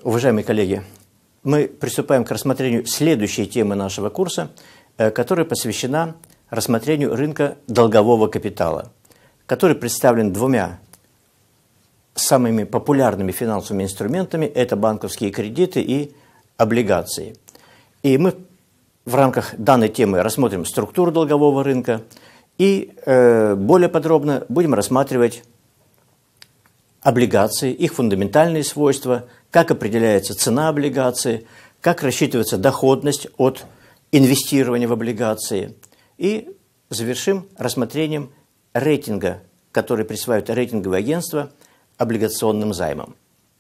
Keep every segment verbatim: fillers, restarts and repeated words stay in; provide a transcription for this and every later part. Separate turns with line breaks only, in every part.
Уважаемые коллеги, мы приступаем к рассмотрению следующей темы нашего курса, которая посвящена рассмотрению рынка долгового капитала, который представлен двумя самыми популярными финансовыми инструментами – это банковские кредиты и облигации. И мы в рамках данной темы рассмотрим структуру долгового рынка и э, более подробно будем рассматривать облигации, их фундаментальные свойства, как определяется цена облигации, как рассчитывается доходность от инвестирования в облигации. И завершим рассмотрением рейтинга, который присваивает рейтинговые агентства облигационным займам.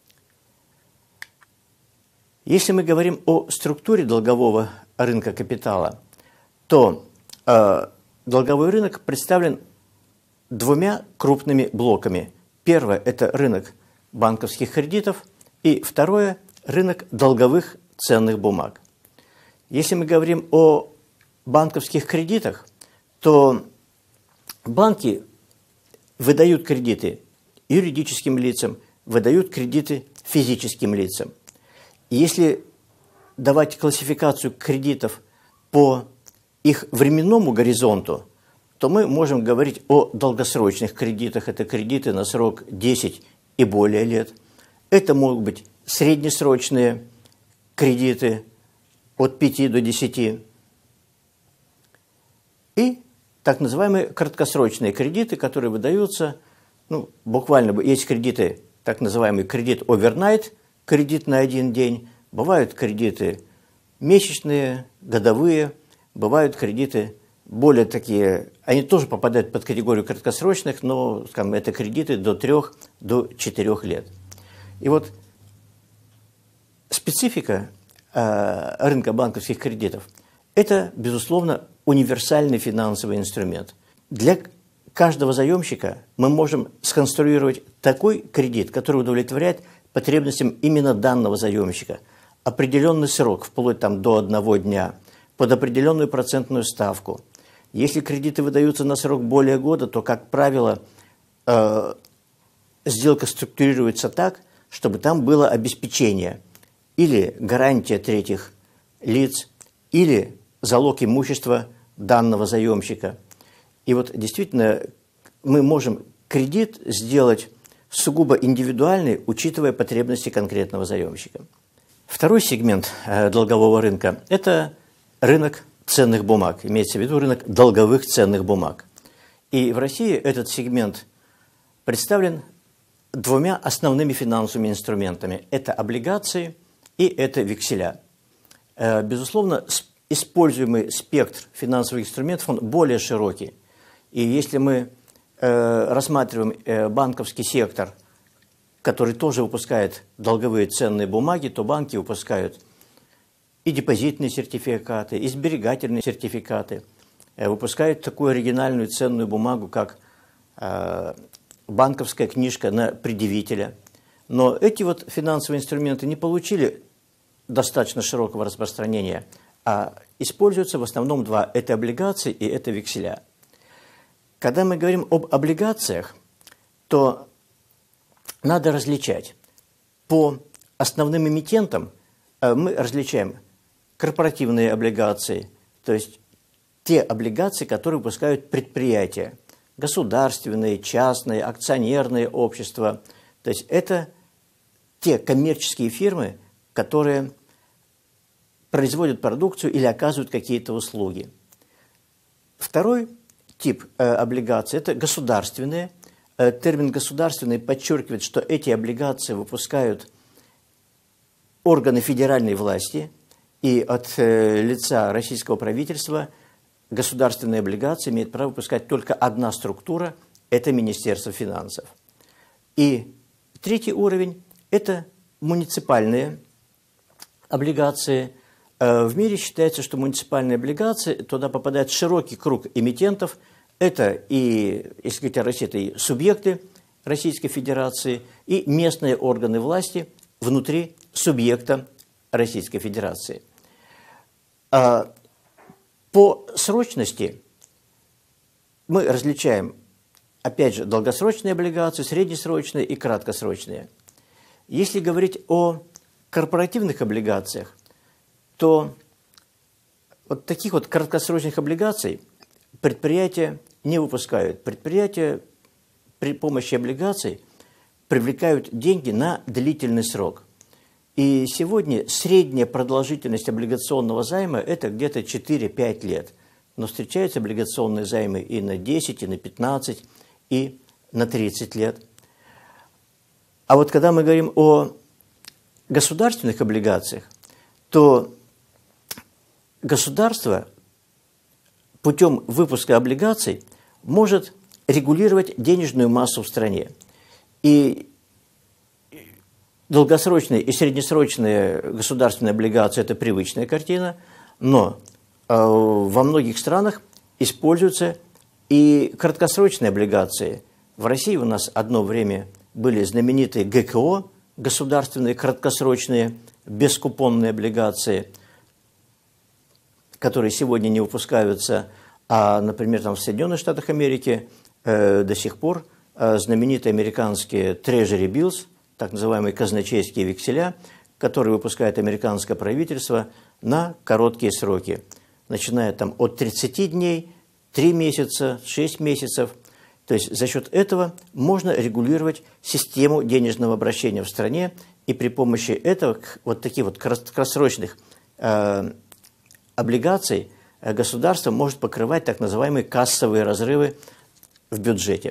Если мы говорим о структуре долгового рынка капитала, то э, долговой рынок представлен двумя крупными блоками. Первое – это рынок банковских кредитов, и второе – рынок долговых ценных бумаг. Если мы говорим о банковских кредитах, то банки выдают кредиты юридическим лицам, выдают кредиты физическим лицам. И если давать классификацию кредитов по их временному горизонту, то мы можем говорить о долгосрочных кредитах. Это кредиты на срок десять и более лет. Это могут быть среднесрочные кредиты от пяти до десяти. И так называемые краткосрочные кредиты, которые выдаются, ну, буквально есть кредиты, так называемый кредит овернайт, кредит на один день, бывают кредиты месячные, годовые, бывают кредиты более такие, они тоже попадают под категорию краткосрочных, но, скажем, это кредиты до трех, до четырех лет. И вот специфика э, рынка банковских кредитов – это, безусловно, универсальный финансовый инструмент. Для каждого заемщика мы можем сконструировать такой кредит, который удовлетворяет потребностям именно данного заемщика. Определенный срок, вплоть там, до одного дня, под определенную процентную ставку. Если кредиты выдаются на срок более года, то, как правило, э, сделка структурируется так, чтобы там было обеспечение или гарантия третьих лиц, или залог имущества данного заемщика. И вот действительно мы можем кредит сделать сугубо индивидуальный, учитывая потребности конкретного заемщика. Второй сегмент э, долгового рынка – это рынок ценных бумаг, имеется в виду рынок долговых ценных бумаг. И в России этот сегмент представлен двумя основными финансовыми инструментами. Это облигации и это векселя. Э, безусловно, используемый спектр финансовых инструментов он более широкий. И если мы э, рассматриваем э, банковский сектор, который тоже выпускает долговые ценные бумаги, то банки выпускают и депозитные сертификаты, и сберегательные сертификаты, э, выпускают такую оригинальную ценную бумагу, как э, банковская книжка на предъявителя. Но эти вот финансовые инструменты не получили достаточно широкого распространения, а используются в основном два – это облигации и это векселя. Когда мы говорим об облигациях, то надо различать. По основным эмитентам мы различаем корпоративные облигации, то есть те облигации, которые выпускают предприятия, государственные, частные, акционерные общества. То есть это те коммерческие фирмы, которые производят продукцию или оказывают какие-то услуги. Второй тип э, облигаций – это государственные. Э, термин «государственный» подчеркивает, что эти облигации выпускают органы федеральной власти, и от э, лица российского правительства государственные облигации имеет право выпускать только одна структура – это Министерство финансов. И третий уровень – это муниципальные облигации. В мире считается, что муниципальные облигации, туда попадает широкий круг эмитентов. Это и, если говорить о России, это и субъекты Российской Федерации, и местные органы власти внутри субъекта Российской Федерации. По срочности мы различаем, опять же, долгосрочные облигации, среднесрочные и краткосрочные. Если говорить о корпоративных облигациях, то вот таких вот краткосрочных облигаций предприятия не выпускают. Предприятия при помощи облигаций привлекают деньги на длительный срок. И сегодня средняя продолжительность облигационного займа – это где-то четыре-пять лет. Но встречаются облигационные займы и на десять, и на пятнадцать, и на тридцать лет. А вот когда мы говорим о государственных облигациях, то государство путем выпуска облигаций может регулировать денежную массу в стране. И долгосрочные и среднесрочные государственные облигации – это привычная картина, но э, во многих странах используются и краткосрочные облигации. В России у нас одно время были знаменитые ГКО, государственные краткосрочные бескупонные облигации, которые сегодня не выпускаются, а, например, там в Соединенных Штатах Америки э, до сих пор э, знаменитые американские Treasury Bills, так называемые казначейские векселя, которые выпускает американское правительство на короткие сроки, начиная там от тридцати дней, три месяца, шесть месяцев. То есть за счет этого можно регулировать систему денежного обращения в стране, и при помощи этого вот таких вот краткосрочных э, облигаций государство может покрывать так называемые кассовые разрывы в бюджете.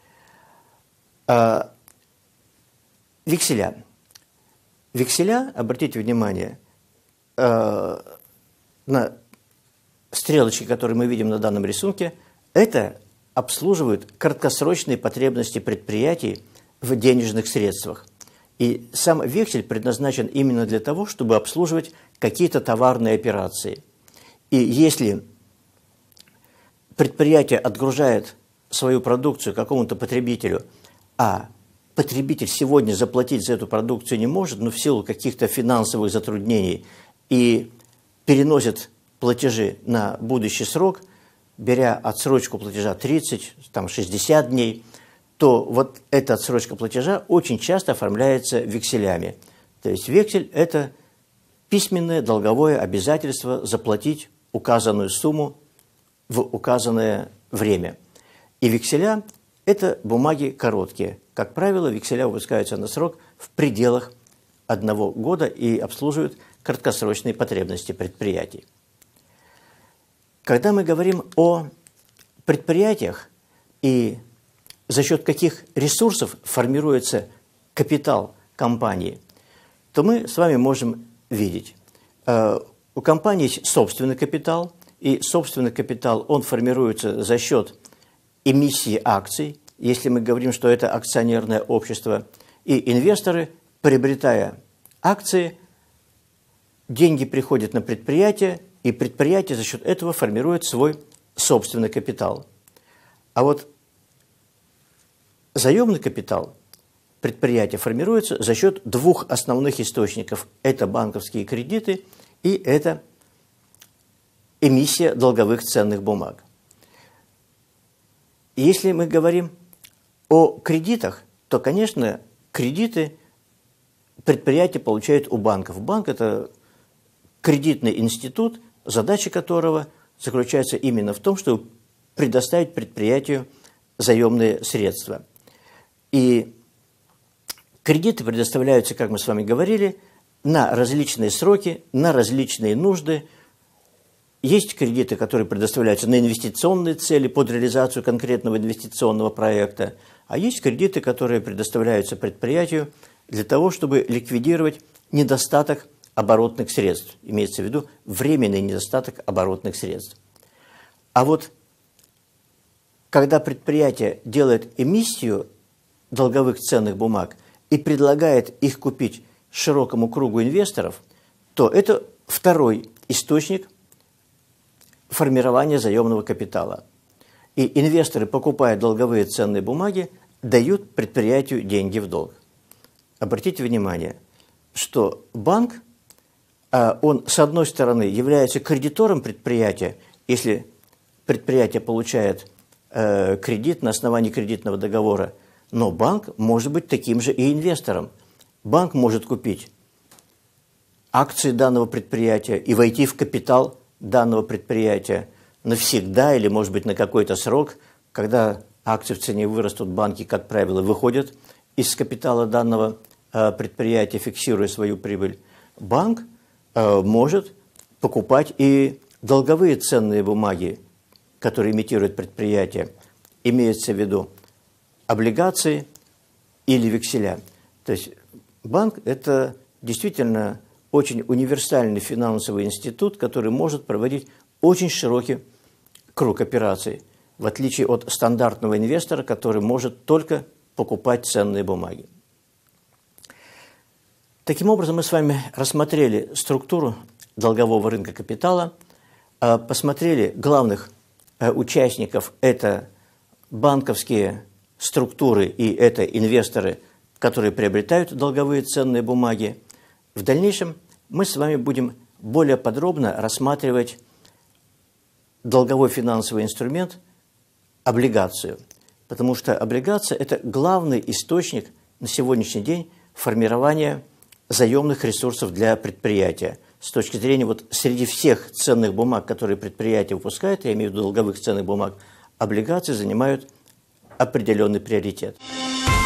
Э, векселя. Векселя, обратите внимание, э, на стрелочки, которые мы видим на данном рисунке, это обслуживают краткосрочные потребности предприятий в денежных средствах. И сам вексель предназначен именно для того, чтобы обслуживать какие-то товарные операции. И если предприятие отгружает свою продукцию какому-то потребителю, а потребитель сегодня заплатить за эту продукцию не может, но в силу каких-то финансовых затруднений, и переносит платежи на будущий срок, беря отсрочку платежа тридцать, там, шестьдесят дней, то вот эта отсрочка платежа очень часто оформляется векселями. То есть вексель – это письменное долговое обязательство заплатить указанную сумму в указанное время. И векселя – это бумаги короткие. Как правило, векселя выпускаются на срок в пределах одного года и обслуживают краткосрочные потребности предприятий. Когда мы говорим о предприятиях и за счет каких ресурсов формируется капитал компании, то мы с вами можем видеть. У компании есть собственный капитал, и собственный капитал, он формируется за счет эмиссии акций, если мы говорим, что это акционерное общество, и инвесторы, приобретая акции, деньги приходят на предприятие, и предприятие за счет этого формирует свой собственный капитал. А вот заемный капитал предприятия формируется за счет двух основных источников. Это банковские кредиты и это эмиссия долговых ценных бумаг. Если мы говорим о кредитах, то, конечно, кредиты предприятия получают у банков. Банк – это кредитный институт, задача которого заключается именно в том, чтобы предоставить предприятию заемные средства. И кредиты предоставляются, как мы с вами говорили, на различные сроки, на различные нужды. Есть кредиты, которые предоставляются на инвестиционные цели под реализацию конкретного инвестиционного проекта, а есть кредиты, которые предоставляются предприятию для того, чтобы ликвидировать недостаток оборотных средств. Имеется в виду временный недостаток оборотных средств. А вот когда предприятие делает эмиссию долговых ценных бумаг и предлагает их купить широкому кругу инвесторов, то это второй источник формирования заемного капитала. И инвесторы, покупая долговые ценные бумаги, дают предприятию деньги в долг. Обратите внимание, что банк, он, с одной стороны, является кредитором предприятия, если предприятие получает э, кредит на основании кредитного договора, но банк может быть таким же и инвестором. Банк может купить акции данного предприятия и войти в капитал данного предприятия навсегда или, может быть, на какой-то срок. Когда акции в цене вырастут, банки, как правило, выходят из капитала данного э, предприятия, фиксируя свою прибыль. Банк э, может покупать и долговые ценные бумаги, которые имитируют предприятие, имеется в виду облигации или векселя. То есть банк – это действительно очень универсальный финансовый институт, который может проводить очень широкий круг операций, в отличие от стандартного инвестора, который может только покупать ценные бумаги. Таким образом, мы с вами рассмотрели структуру долгового рынка капитала, посмотрели главных участников – это банковские структуры и это инвесторы, которые приобретают долговые ценные бумаги. В дальнейшем мы с вами будем более подробно рассматривать долговой финансовый инструмент – облигацию, потому что облигация – это главный источник на сегодняшний день формирования заемных ресурсов для предприятия. С точки зрения вот среди всех ценных бумаг, которые предприятие выпускает, я имею в виду долговых ценных бумаг, облигации занимают определенный приоритет.